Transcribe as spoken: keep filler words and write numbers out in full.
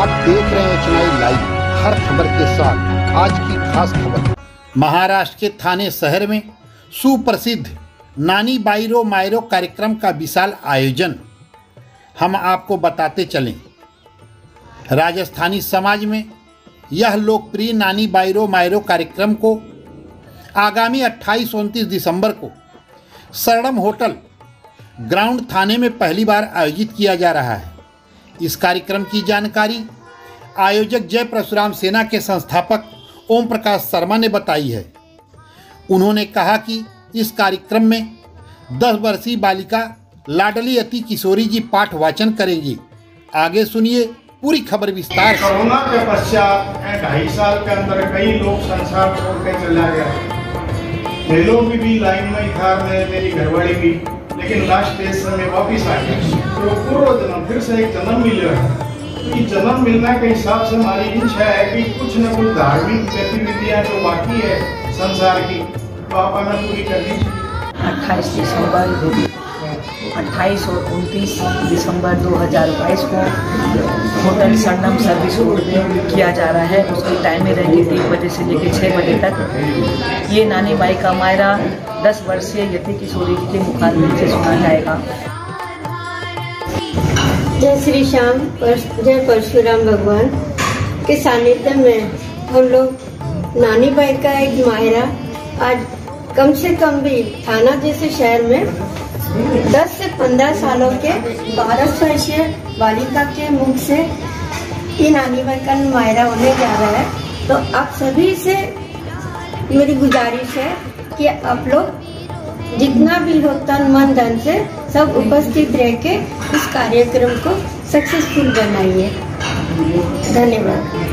आप देख रहे हैं चेन्नई लाइव, हर खबर के साथ आज की खास खबर। महाराष्ट्र के थाने शहर में सुप्रसिद्ध नानी बाईरो मायरो कार्यक्रम का विशाल आयोजन हम आपको बताते चलें। राजस्थानी समाज में यह लोकप्रिय नानी बाईरो मायरो कार्यक्रम को आगामी अट्ठाईस उनतीस दिसंबर को सरडम होटल ग्राउंड थाने में पहली बार आयोजित किया जा रहा है। इस कार्यक्रम की जानकारी आयोजक जय परशुराम सेना के संस्थापक ओम प्रकाश शर्मा ने बताई है। उन्होंने कहा कि इस कार्यक्रम में दस वर्षीय बालिका लाडली अति किशोरी जी पाठ वाचन करेंगी। आगे सुनिए पूरी खबर विस्तार से। कोरोना के पश्चात ढाई साल के अंदर कई लोग संसार छोड़ के चला गया। मेलों में भी लाइन में था, मैं मेरी घरवाली भी, लेकिन लास्ट डेज से मैं वापिस आ गया। तो पूर्व जन्म फिर से एक जन्म मिल रहा है। तो जन्म मिलने के हिसाब से हमारी इच्छा है कि कुछ न कुछ धार्मिक गतिविधियाँ जो बाकी है संसार की, तो आप हमें पूरी कर दीजिए। अट्ठाईस दिसंबर अट्ठाईस और उनतीस दिसंबर दो हज़ार बाईस को होटल सरडम सर्विस रोड में किया जा रहा है। उसकी टाइमिंग रहेगी तीन बजे से लेकर छः बजे तक। ये नानी बाई का मायरा दस वर्षीय यति किशोरी जी के मुखारबिन से सुना जाएगा। जय श्री श्याम, जय परशुराम भगवान के सानिध्य में हम लोग नानी बाई का एक मायरा आज कम से कम भी थाना जैसे शहर में दस से पंद्रह सालों के बारह वर्षीय बालिका के मुख से ये नानी बाई का मायरा होने जा रहा है। तो आप सभी से मेरी गुजारिश है कि आप लोग जितना भी हो तन मन धन से सब उपस्थित रह के इस कार्यक्रम को सक्सेसफुल बनाइए। धन्यवाद।